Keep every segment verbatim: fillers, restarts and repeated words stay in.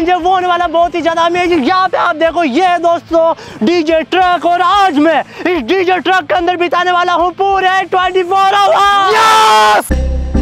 Challenge है वो होने वाला बहुत ही ज्यादा अमेजिंग। यहाँ पे आप देखो ये है दोस्तों डीजे ट्रक, और आज मैं इस डीजे ट्रक के अंदर बिताने वाला हूँ पूरे ट्वेंटी फोर आवर्स।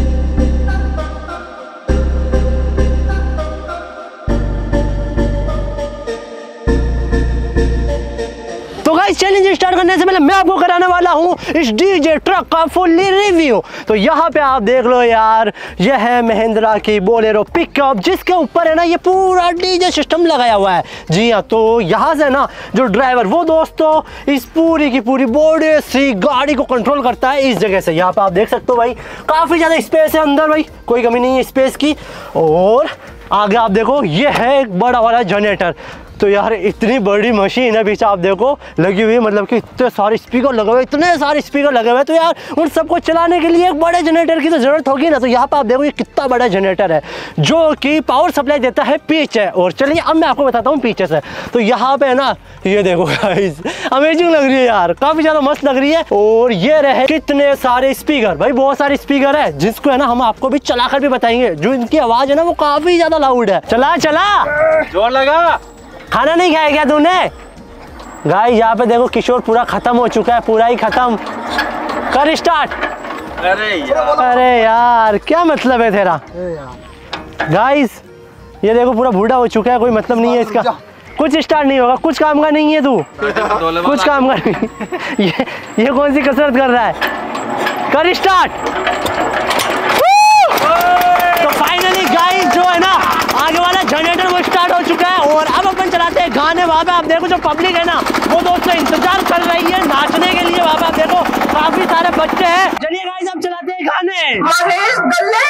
तो गाइस चैलेंज स्टार्ट करने से पहले मैं आपको कराने वाला हूँ इस डीजे ट्रक का फुल्ली रिव्यू। तो यहाँ पे आप देख लो यार, यह है महिंद्रा की बोलेरो पिकअप जिसके ऊपर है ना ये पूरा डीजे सिस्टम लगाया हुआ है। जी हाँ, तो यहाँ से ना जो ड्राइवर वो दोस्तों इस पूरी की पूरी बॉडी सी गाड़ी को कंट्रोल करता है इस जगह से। यहाँ पे आप देख सकते हो भाई काफ़ी ज़्यादा स्पेस है अंदर, भाई कोई कमी नहीं है स्पेस की। और आगे आप देखो ये है एक बड़ा वाला जनरेटर। तो यार इतनी बड़ी मशीन है पीछे आप देखो लगी हुई है, मतलब कि इतने सारे स्पीकर लगे हुए, इतने सारे स्पीकर लगे हुए, तो यार उन सबको चलाने के लिए एक बड़े जनरेटर की तो ज़रूरत होगी ना। तो यहाँ पे आप देखो ये कितना बड़ा जनरेटर है जो कि पावर सप्लाई देता है पीछे। और चलिए अब मैं आपको बताता हूँ पीछे से। तो यहाँ पे ना ये देखो गाइस अमेजिंग लग रही है यार, काफ़ी ज़्यादा मस्त लग रही है। और ये रहे कितने सारे स्पीकर, भाई बहुत सारे स्पीकर है जिसको है ना हम आपको भी चला कर भी बताएंगे। जो इनकी आवाज़ है ना वो काफ़ी ज़्यादा लाउड है। चला चला जोर लगा। खाना नहीं खाया क्या तूने? गाइस यहाँ पे देखो किशोर पूरा खत्म हो चुका है, पूरा ही खत्म। कर स्टार्ट। अरे यार अरे यार क्या मतलब है तेरा? गाइस ये देखो पूरा बूढ़ा हो चुका है, कोई मतलब नहीं है इसका, कुछ स्टार्ट नहीं होगा, कुछ काम का नहीं है तू, कुछ काम का नहीं। ये ये कौन सी कसरत कर रहा है? कर स्टार्ट। तो फाइनली गाइस जो है ना आगे वाला जनरेटर वो स्टार्ट हो चुका है और अब अपन चलाते हैं गाने। वहाँ पे आप देखो जो पब्लिक है ना वो दोस्तों इंतजार कर रही है नाचने के लिए। वहाँ पे आप देखो काफी सारे बच्चे हैं। चलिए गाइस अब चलाते हैं गाने। महेश दल्ले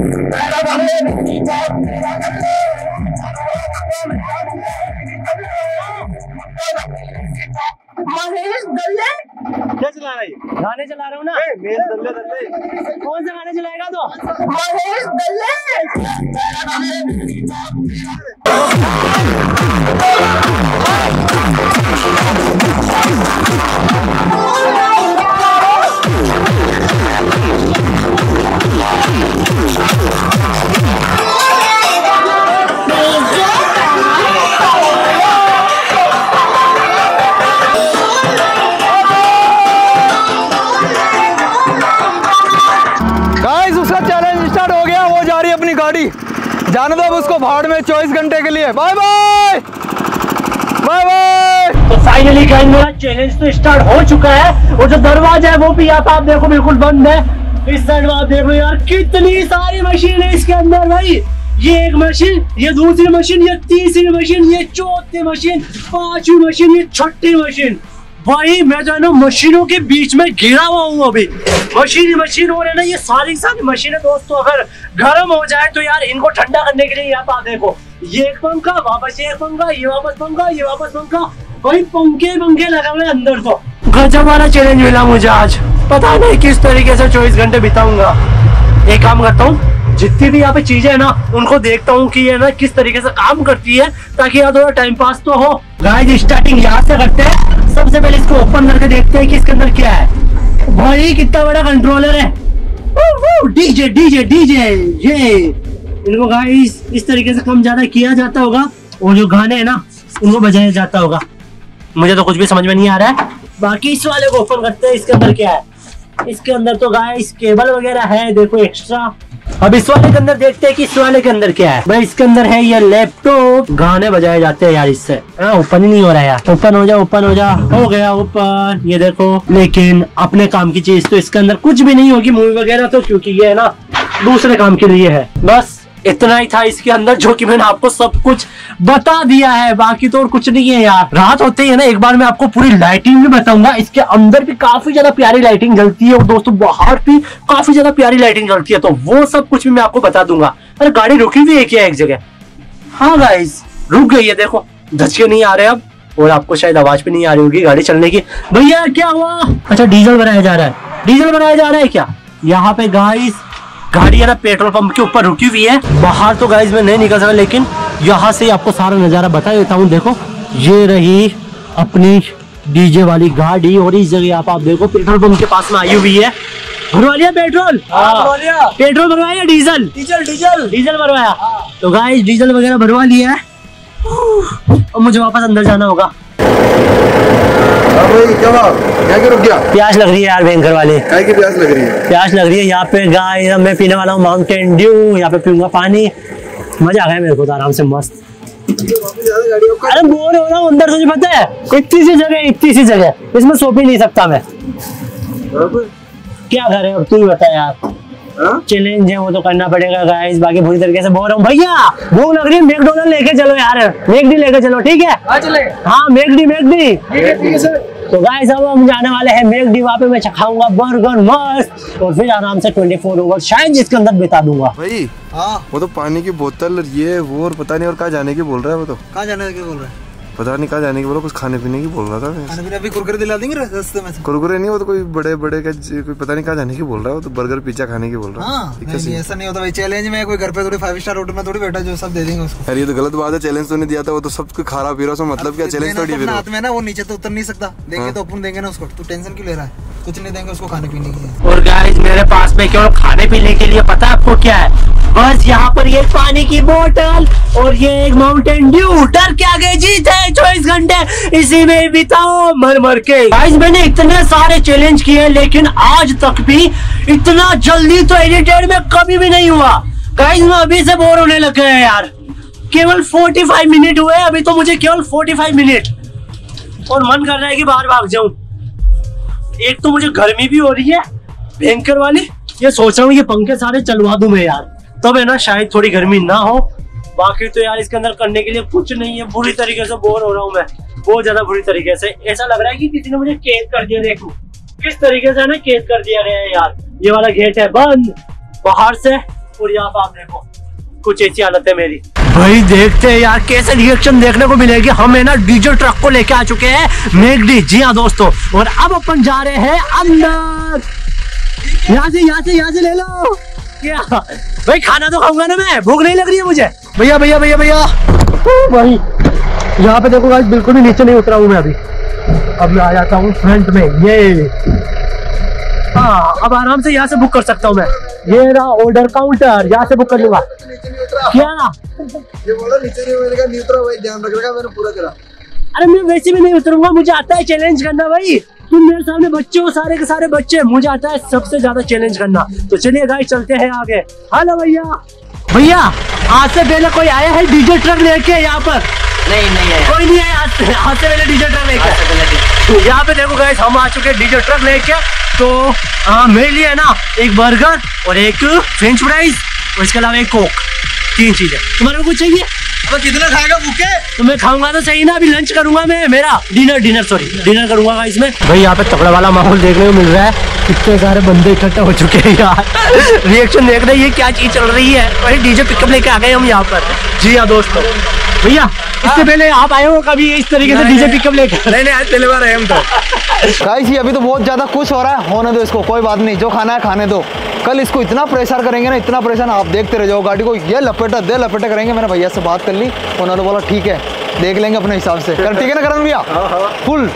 महेश दल्ले क्या चला रही? गाने चला रहा हूँ ना। महेश दल्ले दल्ले कौन से गाने चलाएगा तो? महेश दल्ले जाने दो अब उसको भाड़ में चौबीस घंटे के लिए। Bye bye bye bye. तो फाइनली गाइस मेरा चैलेंज तो स्टार्ट हो चुका है और जो दरवाजा है वो भी यहाँ पे आप देखो बिल्कुल बंद है। इस साइड में आप देखो यार कितनी सारी मशीन है इसके अंदर भाई। ये एक मशीन, ये दूसरी मशीन, ये तीसरी मशीन, ये चौथी मशीन, पांचवी मशीन, ये छठी मशीन। भाई मैं जो है ना मशीनों के बीच में घिरा हुआ हूँ अभी। मशीन मशीन हो रहे ना ये सारी सारी मशीनें दोस्तों अगर गर्म हो जाए तो यार इनको ठंडा करने के लिए यहाँ पे आप देखो ये एक पंखा, वापस एक पंखा, ये वापस पंखा, ये वापस पंखा। भाई पंखे पंखे लगे हुए अंदर। तो गजब वाला चैलेंज मिला मुझे आज, पता नहीं किस तरीके से चौबीस घंटे बिताऊंगा। एक काम करता हूँ जितनी भी यहाँ पे चीजें है ना उनको देखता हूँ कि ये ना किस तरीके से काम करती है ताकि यार थोड़ा टाइम पास तो हो। गाइस स्टार्टिंग यहाँ से करते हैं। सबसे पहले इसको ओपन करके देखते हैं कि इसके अंदर क्या है। भाई कितना बड़ा कंट्रोलर है। डीजे डीजे डीजे ये इनको गाइस इस तरीके से कम ज्यादा किया जाता होगा और जो गाने है ना उनको बजाया जाता होगा। मुझे तो कुछ भी समझ में नहीं आ रहा है। बाकी इस वाले को ओपन करते हैं, इसके अंदर क्या है। इसके अंदर तो गाइस केबल वगैरह है देखो एक्स्ट्रा। अब इस वाले के अंदर देखते हैं कि इस वाले के अंदर क्या है। भाई इसके अंदर है ये लैपटॉप, गाने बजाए जाते हैं यार इससे। ओपन ही नहीं हो रहा है यार। ओपन हो जा ओपन हो जा, हो गया ओपन। ये देखो लेकिन अपने काम की चीज तो इसके अंदर कुछ भी नहीं होगी मूवी वगैरह तो, क्योंकि ये है ना दूसरे काम के लिए है। बस इतना ही था इसके अंदर जो कि मैंने आपको सब कुछ बता दिया है, बाकी तो और कुछ नहीं है यार। रात होते ही है ना एक बार मैं आपको पूरी लाइटिंग भी बताऊंगा। इसके अंदर भी काफी ज्यादा प्यारी लाइटिंग जलती है और दोस्तों बाहर भी काफी ज्यादा प्यारी लाइटिंग जलती है, तो वो सब कुछ भी मैं आपको बता दूंगा। अरे गाड़ी रुकी हुई है क्या एक जगह? हाँ गाइस रुक गई है, देखो धचके नहीं आ रहे अब और आपको शायद आवाज भी नहीं आ रही होगी गाड़ी चलने की। भैया क्या हुआ? अच्छा डीजल बनाया जा रहा है, डीजल बनाया जा रहा है क्या? यहाँ पे गाइस गाड़ी है ना पेट्रोल पंप के ऊपर रुकी हुई है। बाहर तो गाइस मैं नहीं निकल सकता, लेकिन यहाँ से आपको सारा नजारा बता देता हूँ। देखो ये रही अपनी डीजे वाली गाड़ी और इस जगह आप, आप देखो पेट्रोल पंप के पास में आई हुई है। भरवा लिया पेट्रोल? पेट्रोल भरवाया? डीजल डीजल डीजल डीजल भरवाया। तो गाइस डीजल वगैरह भरवा लिया है अब मुझे वापस अंदर जाना होगा। भाई क्या बात, क्या रुक गया? प्यास लग रही है यार भयंकर वाले। काय की प्यास लग रही है? प्यास लग रही है यहाँ पे गाय। मैं पीने वाला हूँ माउंटेन ड्यू, यहाँ पे पीऊंगा पानी। मजा आ गया मेरे को तो आराम से मस्त। अरे बोर हो रहा हूँ अंदर, तुझे पता है इतनी सी जगह, इतनी सी जगह, इसमें सो भी नहीं सकता मैं। क्या करें अब, तू ही बता यार। चैलेंज है वो तो करना पड़ेगा गाइस, बाकी पूरी तरीके से बोर हूँ। भैया भूख लग रही है, मैकडोनल्ड लेके चलो यार, मैकडी लेके चलो। ठीक है हाँ चले, हाँ मैकडी मैकडी तो गाइस अब हम जाने वाले हैं मैकडी। वहाँ पे मैं खाऊंगा बर्गर मस्त, और फिर आराम से ट्वेंटी फोर आवर शायद इसके अंदर बिता दूंगा। भाई हाँ, वो तो पानी की बोतल ये वो और पता नहीं और कहाँ जाने की बोल रहा है। वो तो कहाँ जाने की बोल रहा है, पता नहीं कहाँ जाने की बोला, कुछ खाने पीने की बोल रहा था। खाने पीने अभी कुरकुरे दिला देंगे रास्ते में से। कुरकुरे नहीं, वो तो कोई बड़े बड़े का कोई पता नहीं कहाँ जाने की बोल रहा है। वो तो बर्गर पिज्जा खाने की बोल रहा है। हाँ, नहीं, ऐसा नहीं होता भाई। चैलेंज में कोई घर पे थोड़ी फाइव स्टार होटल में थोड़ी बैठा जो सब दे देंगे उसको। अरे ये तो गलत बात है, चैलेंज तो नहीं दिया था, वो तो सब खा रहा पी रहा। मतलब क्या चैलेंज थोड़ी है हाथ में ना, वो नीचे तो उतर नहीं सकता। देंगे तो अपन देंगे ना उसको, तू टेंशन क्यों ले रहा है? कुछ नहीं देंगे उसको खाने पीने के लिए। और गाइस मेरे पास में केवल खाने पीने के लिए पता है आपको क्या है? बस यहाँ पर ये पानी की बोतल और ये एक माउंटेन ड्यू। डर के आगे जीत है, चौबीस घंटे इसी में बिताओ मर मर के। गाइस मैंने इतने सारे चैलेंज किए, लेकिन आज तक भी इतना जल्दी तो एडिटेड में कभी भी नहीं हुआ। गाइस मैं अभी से बोर होने लग गया यार। केवल पैंतालीस मिनट हुए अभी तो, मुझे केवल पैंतालीस मिनट, और मन कर रहा है कि बाहर भाग जाऊं। एक तो मुझे गर्मी भी हो रही है भयंकर वाली, ये सोच रहा हूँ ये पंखे सारे चलवा दूं मैं यार, तब है ना शायद थोड़ी गर्मी ना हो। बाकी तो यार इसके अंदर करने के लिए कुछ नहीं है। बुरी तरीके से बोर हो रहा हूँ मैं, बहुत ज्यादा बुरी तरीके से। ऐसा लग रहा है कि किसी ने मुझे कैद कर दिया। देखो किस तरीके से ना कैद कर दिया गया है यार। ये वाला गेट है बंद बाहर से, और यहाँ पर आप देखो कुछ ऐसी हालत है मेरी। भाई देखते हैं यार कैसे रिएक्शन देखने को मिलेगी। हम है ना डीजल ट्रक को लेके आ चुके हैं मैकडी। जी हाँ दोस्तों, और अब अपन जा रहे हैं अंदर। यहाँ से यहाँ से यहाँ से ले लो। क्या भाई खाना तो खाऊंगा ना मैं, भूख नहीं लग रही है मुझे। भैया भैया भैया भैया भाई यहाँ पे देखो गाइस, बिल्कुल भी नीचे नहीं उतरा हूँ मैं अभी। अब मैं आ जाता हूँ फ्रंट में। ये हाँ, अब आराम से यहाँ से बुक कर सकता हूँ मैं। ये रहा ऑर्डर काउंटर, यहाँ से बुक कर लूंगा। क्या ये बोला नीचे नहीं उतरेगा, नहीं उतरा भाई, ध्यान रखेगा मैंने पूरा करा। अरे मैं वैसे भी नहीं उतरूंगा, मुझे आता है चैलेंज करना भाई। तुम मेरे सामने बच्चे हो, सारे के सारे बच्चे, मुझे आता है सबसे ज्यादा चैलेंज करना। तो चलिए गाइस चलते हैं आगे। हेलो भैया भैया, आज से पहले कोई आया है डीजल ट्रक लेके यहाँ पर? नहीं नहीं है, कोई नहीं आया आज से, आज से पहले डीजल ट्रक लेके। यहाँ पे देखो गाइस हम आ चुके हैं डीजल ट्रक लेके। तो हाँ मेरे लिए है ना एक बर्गर और एक फ्रेंच फ्राइज और इसके अलावा एक कोक, तीन चीजें। तुम्हारे को कुछ चाहिए? अब कितना खाएगा भूखे? तो मैं खाऊंगा तो सही ना, अभी लंच करूंगा मैं, मेरा डिनर डिनर सॉरी डिनर करूंगा गाइस मैं। भाई यहाँ पे तगड़ा वाला माहौल देखने को मिल रहा है, कितने सारे बंदे इकट्ठे हो चुके हैं यार। रिएक्शन देख रहे हैं ये क्या चीज चल रही है। भाई डीजे पिकअप लेके आ गए हम यहाँ पर। जी हाँ दोस्तों। भैया इससे पहले आप आए हो कभी इस तरीके से डीजे पिकअप लेकर? नहीं नहीं, आज पहली बार आए हम तो। गाइस ये अभी तो बहुत ज्यादा खुश हो रहा है, होने दो इसको, कोई बात नहीं, जो खाना है खाने दो। कल इसको इतना प्रेशर करेंगे ना, इतना प्रेशर, आप देखते रह जाओ गाड़ी को। ये लपेटा दे लपेटा करेंगे। मैंने भैया से बात कर ली, उन्होंने बोला ठीक है देख लेंगे अपने हिसाब से। कर ठीक है ना करण भैया? फुल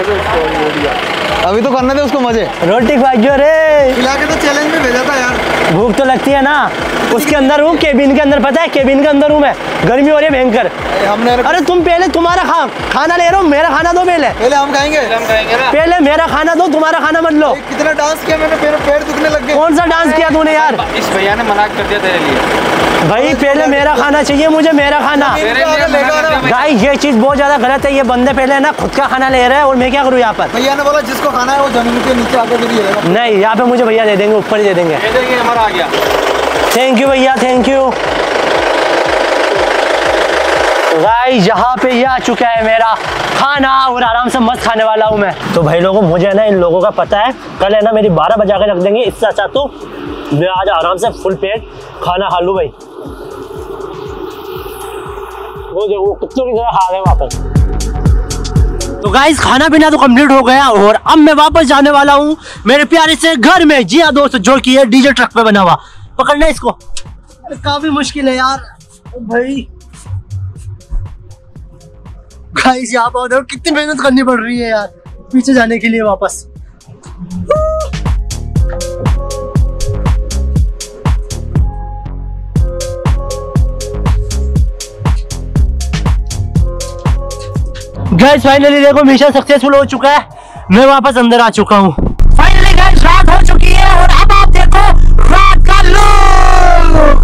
अभी तो करने दे उसको मजे। रोटी खाइयो रे, खिला के तो चैलेंज में भेजा था यार। भूख तो लगती है ना। उसके अंदर हूँ, केबिन के अंदर, पता है केबिन के अंदर हूँ मैं। गर्मी हो रही है भयंकर। हमने अरे तुम पहले तुम्हारा खा खाना ले रहे हो, मेरा खाना दो पहले। पहले हम खाएंगे, हम खाएंगे ना। पहले मेरा खाना दो, तुम्हारा खाना मत लो। कितना डांस किया मैंने, पेड़ पेड़ दुखने लग गए। कौन सा डांस किया तूने यार? इस भैया ने मना कर दिया तेरे लिए। भाई पहले मेरा खाना चाहिए मुझे, मेरा खाना। भाई ये चीज बहुत ज्यादा गलत है। ये बंदे पहले ना खुद का खाना ले रहे हैं और मैं क्या करूँ यहाँ पर? भैया ने बोला जिसको खाना है वो जमीन के नीचे आके गिरेगा। नहीं, यहाँ पे मुझे भैया दे देंगे, ऊपर ही दे देंगे। हमारा आ गया। थैंक यू भैया, थैंक यू। गाइस यहाँ पे ये आ चुका है मेरा खाना और आराम से मस्त खाने वाला हूँ मैं। तो भाई लोगों मुझे ना इन लोगों का पता है, कल है ना मेरी बारह बजा के रख देंगे। इससे अच्छा तो मैं आज आराम से फुल पेट खाना खा लूँ भाई। वो देखो कुत्तों की तरह खा रहे हैं वहाँ पर। तो गाइस खाना पीना तो कंप्लीट हो गया और अब मैं वापस जाने वाला हूँ मेरे प्यारे से घर में। जी हाँ दोस्तों, जो कि है डीजल ट्रक पे बना हुआ। पकड़ना इसको, काफी मुश्किल है यार भाई। गाइस यहाँ पर देखो कितनी मेहनत करनी पड़ रही है यार पीछे जाने के लिए वापस। गाइस फाइनली देखो मिशन सक्सेसफुल हो चुका है, मैं वापस अंदर आ चुका हूँ। फाइनली गाइस रात हो चुकी है और अब आप देखो रात का लुक।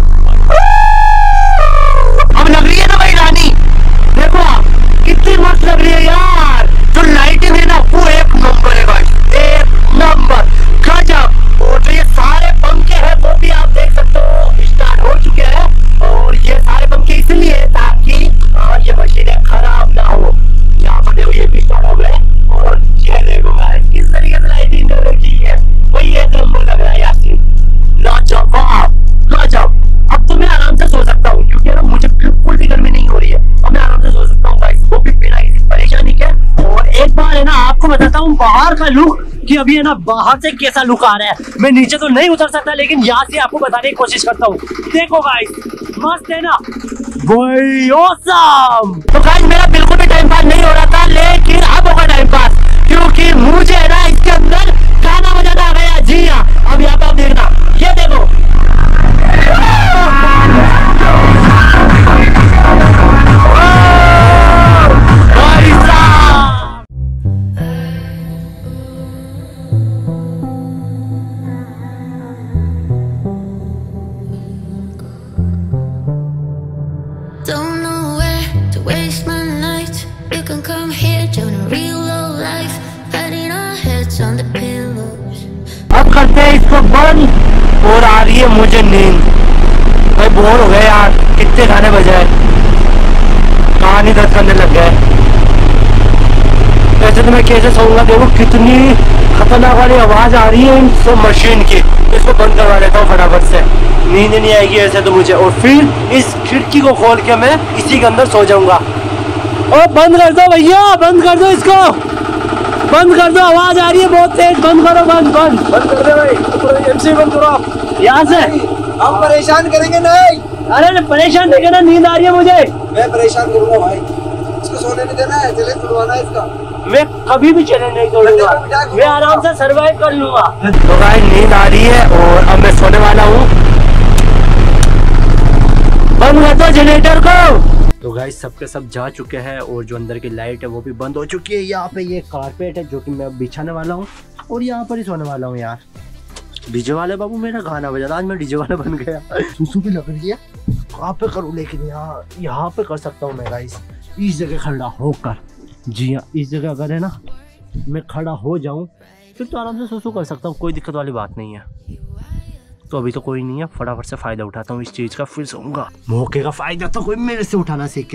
अब लग रही है ना भाई रानी, देखो आप कितनी मस्त लग रही है यार। जो लाइटिंग है ना वो एक नंबर है गाइस, एक नंबर गजब। और जो ये सारे पंखे हैं वो भी आप देख सकते हो स्टार्ट हो चुके हैं। और ये सारे पंखे इसलिए ताकि ये मशीनें खराब ना हो। यहाँ पर देखो ये भी स्टार्ट हो गए और ये देखो गाइस किस तरीके से लाइटिंग कर रखी है, वही एक नंबर लग रहा है यासीन। लाजवाब गजब। अब तो मैं आराम से सो सकता हूँ क्योंकि ना मुझे बिल्कुल भी गर्मी नहीं हो रही है। अब मैं आराम से सो सकता हूँ गाइस, वो भी बिना किसी परेशानी के। और एक बार है ना आपको बताता हूँ बाहर का लुक कि अभी है ना बाहर से कैसा लुक आ रहा है। मैं नीचे तो नहीं उतर सकता लेकिन यहाँ से आपको बताने की कोशिश करता हूँ। देखो गाइस मस्त है ना, भाई ऑसम। तो गाइस मेरा बिल्कुल भी टाइम पास नहीं हो रहा था लेकिन अब होगा टाइम पास क्योंकि मुझे है ना इसके अंदर गाना बजाना आ गया। जी हाँ, अब यहाँ पे आप देखना, ये देखो Don't know where to waste my night. You can come here, join a real low life. Hiding our heads on the pillows. अब करते हैं इसको बंद और आ रही है मुझे नींद। भाई बोर हो गए यार, कितने गाने बजाए, कहानी दर्द करने लग गए। वैसे तो मैं कैसे सोऊंगा, देखो कितनी खतरनाक वाली आवाज आ रही है इन सब मशीन की। इसको बंद करवा लेता हूँ फटाफट से, नींद नहीं आएगी ऐसे तो मुझे। और फिर इस खिड़की को खोल के मैं इसी के अंदर सो जाऊंगा। ओ बंद कर दो भैया, बंद कर दो इसको, बंद कर दो, आवाज आ रही है बहुत तेज। बंद करो, बंद बंद बंद कर दे भाई, एमसी बंद करो आप यहाँ से। हम परेशान करेंगे नहीं। अरे परेशान नहीं करना, नींद आ रही है मुझे। मैं परेशान करूंगा भाई, इसको सोने नहीं देना है, चैलेंज करवाना है इसका। मैं कभी भी चैलेंज नहीं तोड़ूंगा, मैं आराम से सरवाइव कर लूंगा। तो भाई नींद आ रही है और अब मैं सोने वाला हूँ। बंद कर दो जनरेटर को। तो गाइस सबके सब जा चुके हैं और जो अंदर की लाइट है वो भी बंद हो चुकी है। यहाँ पे ये कारपेट है जो कि मैं बिछाने वाला हूँ और यहाँ पर ही सोने वाला हूँ। यार डीजे वाले बाबू मेरा गाना बजा, आज मैं डीजे वाला बन गया। सुसु भी लग रही है, कहाँ पे करूँ लेकिन यहाँ यहाँ पे कर सकता हूँ मैं गाइस, इस जगह खड़ा होकर। जी हाँ, इस जगह अगर है ना मैं खड़ा हो जाऊँ फिर तो आराम से सुसु कर सकता हूँ, कोई दिक्कत वाली बात नहीं है। तो अभी तो कोई नहीं है, फटाफट से फायदा उठाता हूँ इस चीज का, फिर सोऊंगा। मौके का फायदा तो कोई मेरे से उठाना सीखे।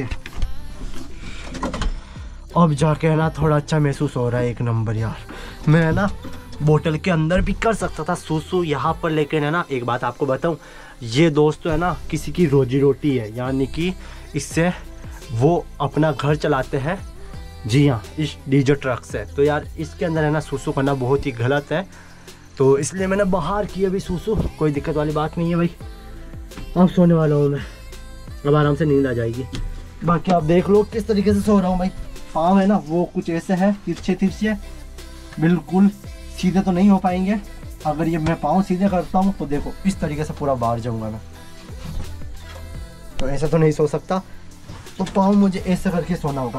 अब जाके है ना थोड़ा अच्छा महसूस हो रहा है, एक नंबर यार। मैं है ना बोतल के अंदर भी कर सकता था सुसु यहाँ पर, लेकिन है ना एक बात आपको बताऊँ, ये दोस्त तो है ना किसी की रोजी रोटी है, यानी कि इससे वो अपना घर चलाते हैं। जी हाँ, इस डीजे ट्रक से। तो यार इसके अंदर है ना सुसु करना बहुत ही गलत है, तो इसलिए मैंने बाहर की अभी सुसु, कोई दिक्कत वाली बात नहीं है भाई। अब सोने वाला हूँ मैं, अब आराम से नींद आ जाएगी। बाकी आप देख लो किस तरीके से सो रहा हूँ भाई। पाँव है ना वो कुछ ऐसे है, तिरछे तिरछे, बिल्कुल सीधे तो नहीं हो पाएंगे। अगर ये मैं पाँव सीधे करता हूँ तो देखो इस तरीके से पूरा बाहर जाऊँगा मैं, तो ऐसे तो नहीं सो सकता, तो पाँव मुझे ऐसे करके सोना होगा।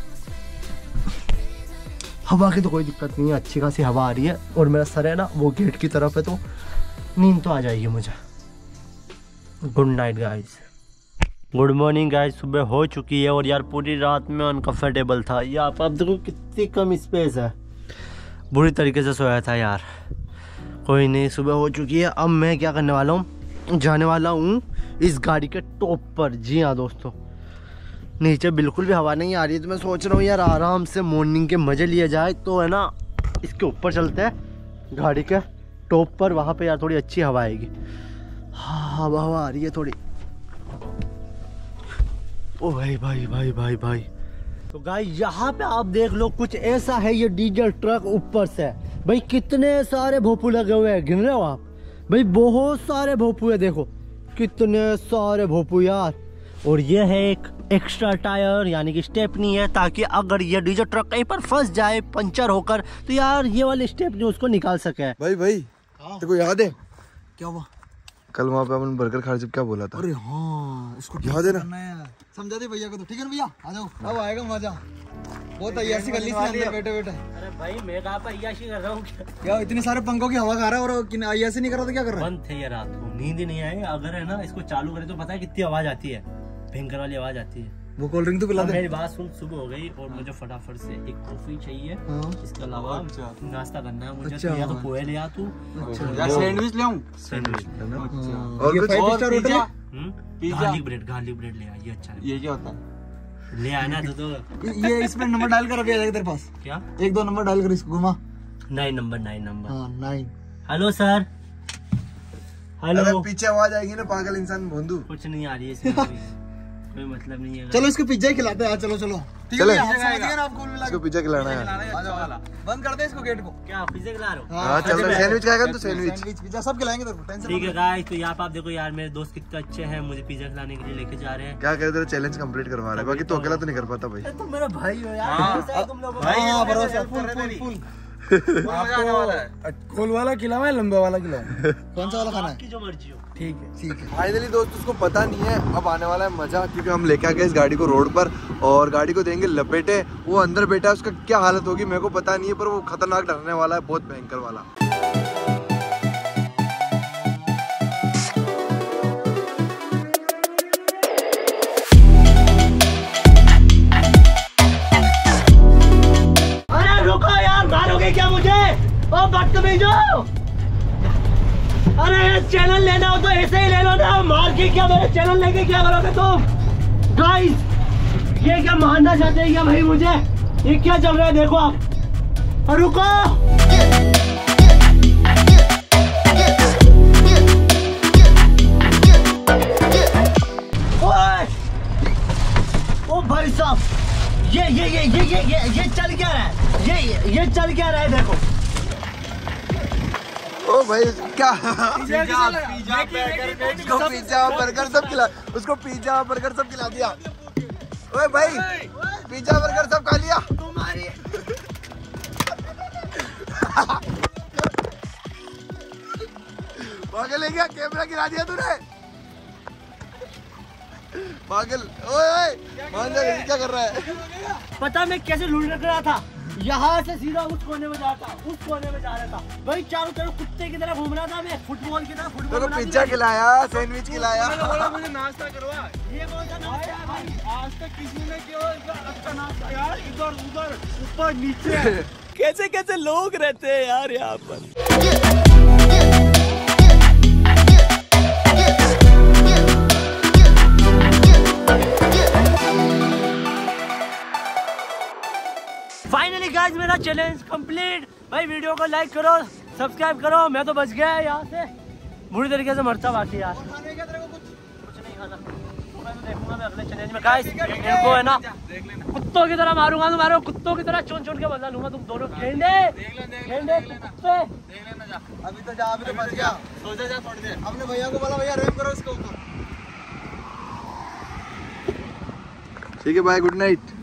हवा की तो कोई दिक्कत नहीं है, अच्छी खासी हवा आ रही है और मेरा सर है ना वो गेट की तरफ है, तो नींद तो आ जाएगी मुझे। Good night guys, good morning guys. सुबह हो चुकी है और यार पूरी रात में अनकंफर्टेबल था। यहाँ पर आप देखो कितनी कम स्पेस है, बुरी तरीके से सोया था यार। कोई नहीं, सुबह हो चुकी है। अब मैं क्या करने वाला हूँ, जाने वाला हूँ इस गाड़ी के टॉप पर। जी हाँ दोस्तों, नीचे बिल्कुल भी हवा नहीं आ रही है, तो मैं सोच रहा हूँ यार आराम से मॉर्निंग के मज़े लिए जाए। तो है ना इसके ऊपर चलते हैं गाड़ी के टॉप पर, वहाँ पे यार थोड़ी अच्छी हवा आएगी। हाँ हवा हवा आ रही है थोड़ी। ओ भाई भाई भाई भाई भाई तो गाइस यहाँ पे आप देख लो कुछ ऐसा है ये डीजल ट्रक ऊपर से। भाई कितने सारे भोपू लगे हुए हैं, गिन रहे हो आप भाई? बहुत सारे भोपू है, देखो कितने सारे भोपू यार। और ये है एक एक्स्ट्रा टायर यानी कि स्टेपनी है, ताकि अगर ये डीजल ट्रक कहीं पर फंस जाए पंचर होकर तो यार ये वाली स्टेपनी उसको निकाल सके। भाई भाई तेरे को याद है क्या हुआ? कल वहाँ पे अपन बर्गर खा जब क्या बोला था? अरे हाँ, उसको याद है ना? समझा दे भैया को तो। ठीक है ना भैया, आ जाओ, अब आएगा मजा। बहुत अय्याशी कर ली थी बैठे बैठे। अरे भाई मैं कहाँ पर अय्याशी कर रहा हूँ क्या? इतने सारे पंखों की हवा खा रहा है और अय्याशी नहीं कर रहा तो क्या कर रहा है? बंद थे ये रात को, नींद ही नहीं आई। अगर है ना इसको चालू करे तो पता है कितनी आवाज आती है, भयंकर वाली आवाज आती है। वो कोल्ड ड्रिंक तो पिला दे। मेरी बात सुन, सुबह हो गई और मुझे फटाफट से एक कॉफी चाहिए। इसके अलावा नाश्ता करना है मुझे। तो या तो पोहे ले आ तू, या सैंडविच ले आऊं? सैंडविच और ये फाइव स्टार होटल है। गार्लिक ब्रेड, गार्लिक ब्रेड ले आ, ये अच्छा है। ये क्या होता है? ले आना तो, तो ये इसमें नंबर डायल कर, अभी आ जाएगा तेरे पास। क्या? एक दो नंबर डायल कर, इसको घुमा। Nine number, nine number. हाँ नाइन। Hello sir, hello. पीछे आवाज आएगी ना पागल इंसान भोंदू। कुछ नहीं आ रही है इसमें, कोई मतलब नहीं है। चलो इसको पिज्जा खिलाते हैं। चलो चलो ठीक चले। है, आप समझ गए ना, आपको मिला इसको पिज्जा खिलाना है। बंद कर दे इसको गेट को। क्या पिज्जा खिला रहे हो? हाँ चल, सैंडविच खाएगा तो सैंडविच सैंडविच पिज्जा सब खिलाएंगे तेरे को, टेंशन ठीक है गाइस। तो यहाँ पे आप देखो यार, मेरे दोस्त कितने अच्छे हैं, मुझे पिज्जा खिलाने के लिए लेके जा रहे हैं। क्या करे, तेरा चैलेंज कंप्लीट करवा रहा है, बाकी तो अकेला तो नहीं कर पाता भाई। तुम मेरा भाई हो यार, तुम लोग हाँ भरोसा, फुल फुल फुल। खोल वाला खिलावा है, लंबा वाला खिलावा? कौन सा वाला खाना है? आपकी जो मर्जी हो। ठीक है ठीक है। फाइनली दोस्त उसको पता नहीं है, अब आने वाला है मजा, क्योंकि हम लेके आ गए इस गाड़ी को रोड पर और गाड़ी को देंगे लपेटे। वो अंदर बैठा है, उसका क्या हालत होगी मेरे को पता नहीं है, पर वो खतरनाक डरने वाला है, बहुत भयंकर वाला। अरे रुको यार, मारोगे क्या मुझे? ओ बदतमीजो! अरे चैनल लेना हो तो ऐसे ही ले लो ना, मार के क्या मेरे चैनल लेके क्या करोगे तुम? गाइस ये क्या मारना चाहते हैं क्या भाई मुझे? ये क्या चल रहा है देखो आप। और रुको, ओए ओ भाई साहब, ये ये ये ये ये ये ये चल क्या रहा है? ये ये चल क्या रहा है देखो। ओ भाई क्या पिज्जा पिज्जा बर्गर उसको पिज्जा बर्गर सब खिला, उसको पिज्जा बर्गर सब खिला दिया। ओए भाई पिज्जा बर्गर सब खा लिया तुम्हारी। पागल है क्या? कैमरा गिरा दिया तूने पागल। ओए ओए मान जा, क्या कर रहा है? पता मैं कैसे लूट रहा था, यहाँ से सीधा उस कोने में जाता, उस कोने में जा रहा था भाई, चारों तरफ कुत्ते की तरह घूम रहा था मैं, फुटबॉल की तरह। फुटबॉल तो पिज्जा खिलाया, सैंडविच खिलाया। मुझे नाश्ता करवा। ये कौन सा नाश्ता है भाई? आज तक किसी ने क्यों अच्छा नाश्ता यार? इधर उधर ऊपर नीचे कैसे कैसे लोग रहते हैं यार यहाँ पर। फाइनली गाइस मेरा चैलेंज कंप्लीट। भाई वीडियो को लाइक करो, सब्सक्राइब करो। मैं तो बच गया यहाँ से, बुरी तरीके से मरता बाकी यार। कुछ नहीं खाना, मैं तो देखूंगा मैं अगले चैलेंज में। गाइस इनको है ना कुत्तों की तरह मारूंगा तुम्हारे, कुत्तों की तरह चुन चुन के बदला लूंगा तुम दोनों। गेंडे गेंडे कुत्ते। अभी तो जा, अभी तो बच गया। सो जा जा थोड़ी देर। अपने भैया को बोला भैया रैप करो इसके ऊपर। ठीक है बाय, गुड नाइट।